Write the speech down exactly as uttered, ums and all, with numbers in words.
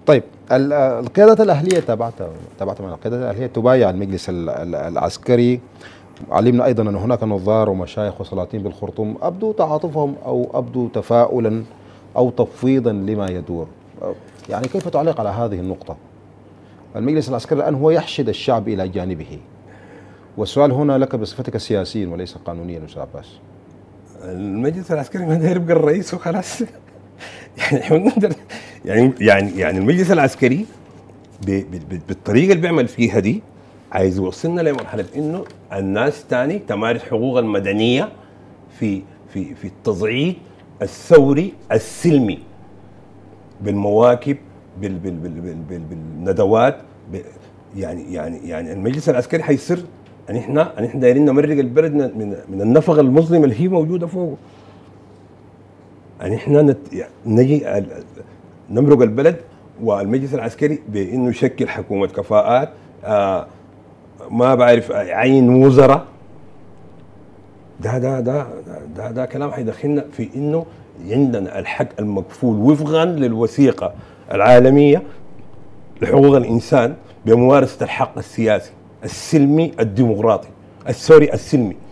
طيب ال- القيادة الأهلية تبعت تبعت من القيادة الأهلية تبايع المجلس ال- ال- العسكري. علمنا أيضا أن هناك نظار ومشايخ وسلاطين بالخرطوم أبدوا تعاطفهم أو أبدوا تفاؤلا أو تفويضا لما يدور. يعني كيف تعلق على هذه النقطة؟ المجلس العسكري الآن هو يحشد الشعب إلى جانبه، والسؤال هنا لك بصفتك سياسيا وليس قانونيا أستاذ عباس. المجلس العسكري ما داير يبقى الرئيس وخلاص. يعني احنا بنقدر يعني يعني يعني المجلس العسكري ب- ب- بالطريقه اللي بيعمل فيها دي عايز يوصلنا لمرحله انه الناس تاني تمارس حقوق المدنيه في في في التصعيد الثوري السلمي بالمواكب بال بال بال بال بال بالندوات. ب- يعني يعني يعني المجلس العسكري حيصير ان احنا ان احنا دايرين نمرق البلد من من من النفق المظلم اللي هي موجوده فوقه. ان احنا نت يعني نجي ال- نمرق البلد، والمجلس العسكري بانه يشكل حكومه كفاءات، آه ما بعرف عين وزراء. ده ده ده ده, ده كلام حيدخلنا في انه عندنا الحق المكفول وفقا للوثيقه العالميه لحقوق الانسان بممارسه الحق السياسي السلمي الديمقراطي الثوري السلمي.